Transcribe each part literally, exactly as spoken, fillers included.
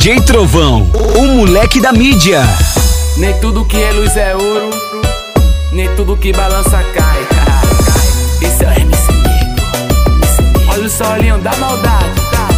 D J Trovão, o moleque da mídia. Nem tudo que é luz é ouro, nem tudo que balança cai. Esse é o M C Nego. Olha o solinho da maldade.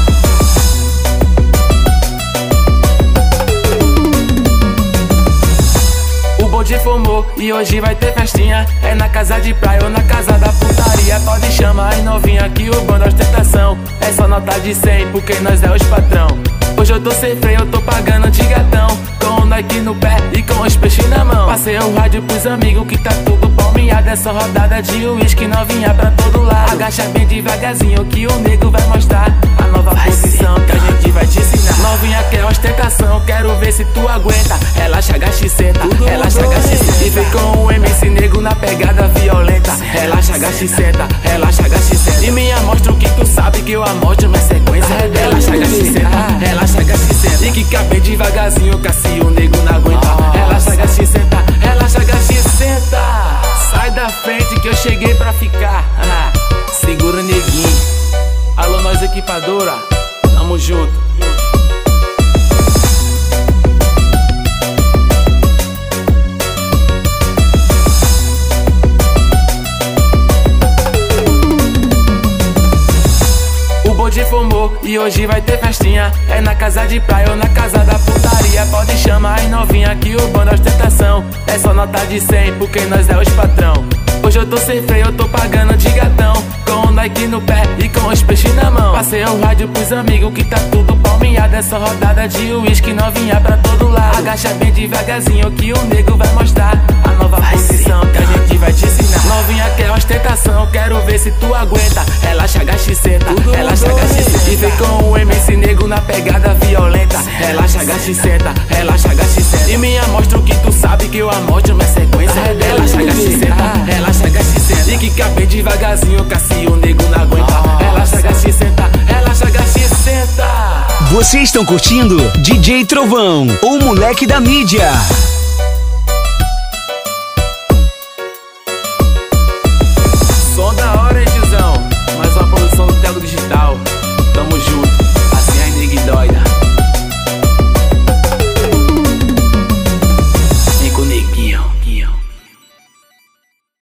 O bonde formou e hoje vai ter festinha. É na casa de praia ou na casa da putaria. Pode chamar as novinha que o bando é ostentação. É só nota de cem porque nós é os patrão. Hoje eu tô sem freio, eu tô pagando de gatão, com o Nike no pé e com os peixes na mão. Passei o rádio pros amigos que tá tudo palmeado. Essa rodada de uísque novinha pra todo lado. Agacha bem devagarzinho que o nego vai mostrar a nova vai posição que a gente vai te ensinar. Novinha quer ostentação, quero ver se tu aguenta. Relaxa, agacha e senta, relaxa, agacha e senta. E vem com o M C Nego na pegada violenta. Relaxa, agacha e senta, relaxa, agacha e senta. E me mostra o que tu sabe que eu amostro minha sequência. Relaxa, agacha e senta, relaxa, agacha e senta. E que cabe devagarzinho, que o nego não aguenta. Relaxa, agacha e senta, relaxa, agacha e senta. Sai da frente que eu cheguei pra ficar. Segura o neguinho. Alô, nós equipadora, tamo junto. O bonde formou e hoje vai ter festinha. É na casa de praia ou na casa da putaria. Pode chamar as novinha que o bando é ostentação. É só nota de cem porque nós é os patrão. Hoje eu tô sem freio, eu tô pagando de gatão, com o Nike no pé e com os peixes na mão. Passei o rádio pros amigos que tá tudo palmeado. Essa rodada de uísque novinha pra todo lado. Agacha bem devagarzinho que o nego vai mostrar a nova vai posição que a gente vai te ensinar. Novinha quer ostentação, quero ver se tu aguenta. Relaxa, agacha e senta, relaxa, agacha e senta. E vem com o M C Nego na pegada violenta. Relaxa, agacha e senta, relaxa, agacha e senta. E me mostra o que tu sabe que eu amostro minha sequência. Relaxa, agacha e senta, relaxa, agacha e senta. E que cabe devagarzinho, que o nego não aguenta. Relaxa, agacha e senta, relaxa, agacha e senta. Vocês estão curtindo D J Trovão, o moleque da mídia. Som da hora, hein, tizão? Mais uma produção do Tego Digital. Tamo junto.